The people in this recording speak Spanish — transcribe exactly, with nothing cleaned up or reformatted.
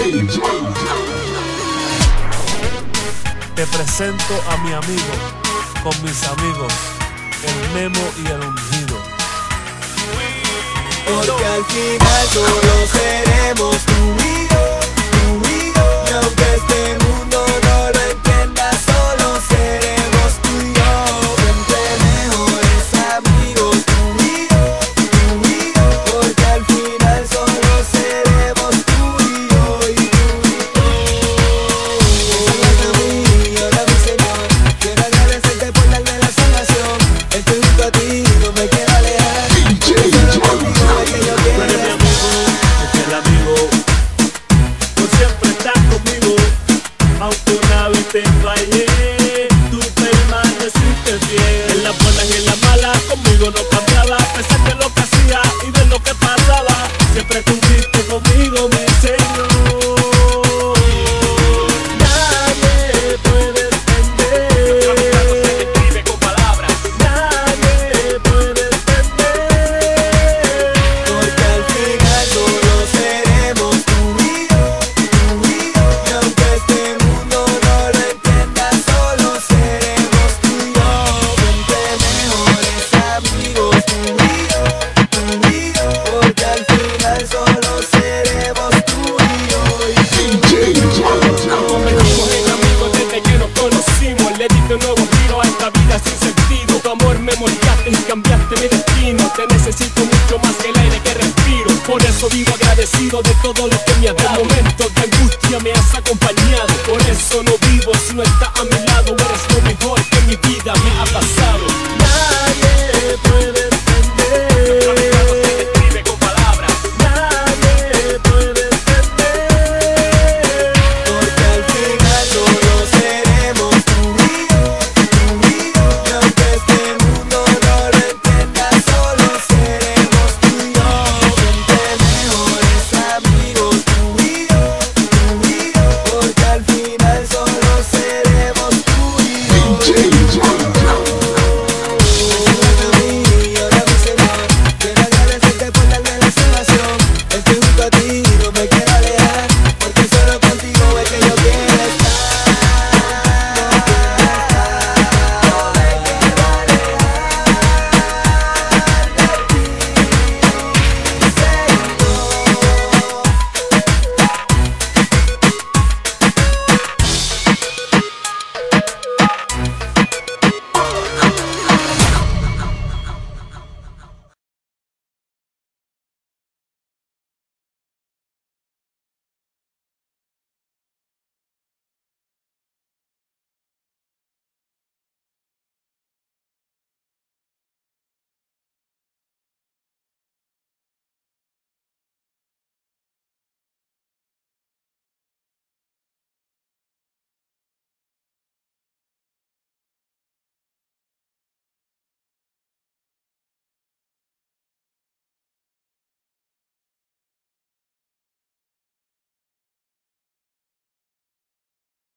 Te presento a mi amigo, con mis amigos, el Memo y el Ungido. Porque al final solo seremos tú y yo, tú y yo. Y aunque este mundo no lo entienda, solo seremos tú y yo. Siempre mejores amigos, tú y yo, tú y yo. Porque al final solo seremos tú y yo, y tú y yo. Salva a mí, ahora mi Señor. Quiero agradecerte por darme la salvación. Estoy junto a ti, no me quiero alejar. Tú eres mi amigo, yo soy el amigo. Tú siempre estás conmigo. Aunque una vez te fallé, tú permaneciste fiel. En las buenas y en las malas conmigo no cambiaba. A pesar de lo que hacía y de lo que pasaba, siempre estuviste conmigo, mi Señor. Nadie puede entender. Se describe con palabras. Nadie puede entender. Porque al final solo seremos tú y yo, tú y yo. Y aunque este mundo no lo entienda, solo seremos tú y yo. Siempre mejores amigos, tú y yo, tú y yo. Porque al final solo seremos tú y yo, y tú y yo. Convertimos en amigos desde que nos conocimos. Le diste un nuevo giro a esta vida sin sentido. Tu amor me moldeaste y cambiaste mi destino. Te necesito mucho más que el aire que respiro. Por eso vivo agradecido de todo lo que me has dado. En momentos de angustia me has acompañado. Por eso no vivo si no estás a mi lado. Eres lo mejor que en mi vida me ha pasado. Nadie